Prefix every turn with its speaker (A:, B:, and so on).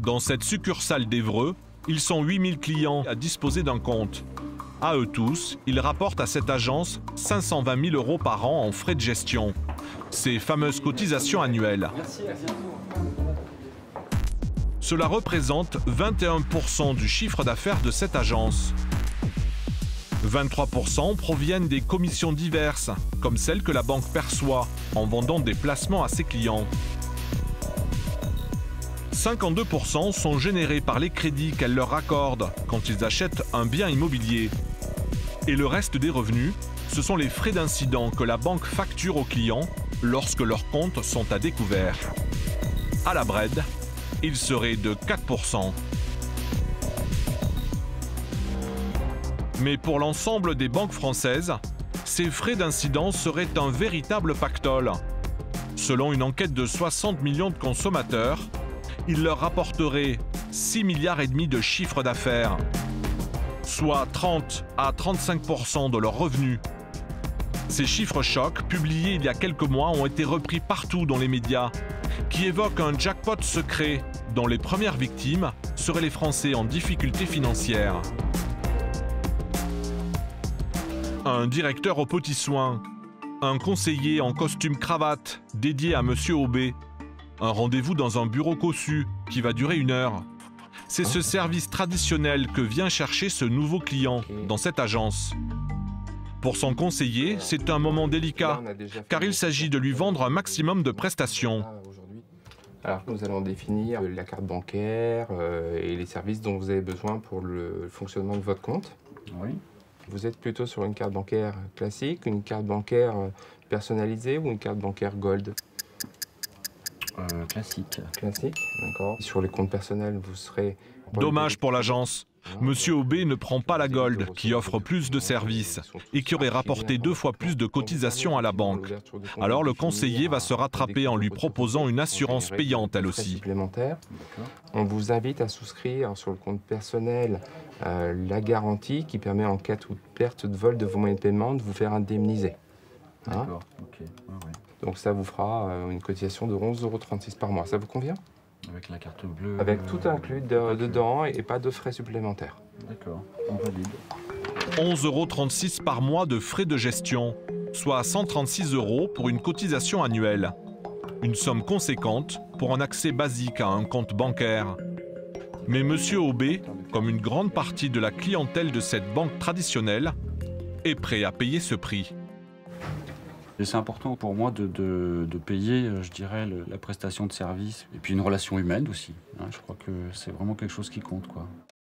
A: Dans cette succursale d'Évreux, ils sont 8000 clients à disposer d'un compte. À eux tous, ils rapportent à cette agence 520 000 € par an en frais de gestion. Ces fameuses cotisations annuelles. Cela représente 21% du chiffre d'affaires de cette agence. 23% proviennent des commissions diverses, comme celles que la banque perçoit en vendant des placements à ses clients. 52% sont générés par les crédits qu'elle leur accorde quand ils achètent un bien immobilier. Et le reste des revenus, ce sont les frais d'incident que la banque facture aux clients lorsque leurs comptes sont à découvert. À la Bred, il serait de 4%. Mais pour l'ensemble des banques françaises, ces frais d'incident seraient un véritable pactole. Selon une enquête de 60 millions de consommateurs, ils leur rapporteraient 6,5 milliards de chiffre d'affaires, soit 30 à 35% de leurs revenus. Ces chiffres chocs, publiés il y a quelques mois, ont été repris partout dans les médias, qui évoquent un jackpot secret dont les premières victimes seraient les Français en difficulté financière. Un directeur aux petits soins, un conseiller en costume cravate dédié à Monsieur Aubé, un rendez-vous dans un bureau cossu qui va durer 1 heure. C'est ce service traditionnel que vient chercher ce nouveau client dans cette agence. Pour son conseiller, c'est un moment délicat, car il s'agit de lui vendre un maximum de prestations.
B: Alors, nous allons définir la carte bancaire et les services dont vous avez besoin pour le fonctionnement de votre compte.
C: Oui.
B: Vous êtes plutôt sur une carte bancaire classique, une carte bancaire personnalisée ou une carte bancaire Gold?
C: Classique.
B: Classique, d'accord. Sur les comptes personnels, vous serez...
A: Dommage pour l'agence. Monsieur Aubé ne prend pas la Gold, qui offre plus de services et qui aurait rapporté 2 fois plus de cotisations à la banque. Alors le conseiller va se rattraper en lui proposant une assurance payante, elle aussi.
B: On vous invite à souscrire sur le compte personnel la garantie qui permet en cas de perte de vol de vos moyens de paiement de vous faire indemniser.
C: D'accord, ok. Ouais.
B: Donc ça vous fera une cotisation de 11,36 € par mois. Ça vous convient?
C: Avec la carte bleue.
B: Avec tout inclus dedans et pas de frais supplémentaires.
C: D'accord, on valide.
A: 11,36 € par mois de frais de gestion, soit 136 € pour une cotisation annuelle. Une somme conséquente pour un accès basique à un compte bancaire. Mais Monsieur Aubé, comme une grande partie de la clientèle de cette banque traditionnelle, est prêt à payer ce prix.
C: Et c'est important pour moi de payer, je dirais, la prestation de service et puis une relation humaine aussi. Je crois que c'est vraiment quelque chose qui compte, quoi.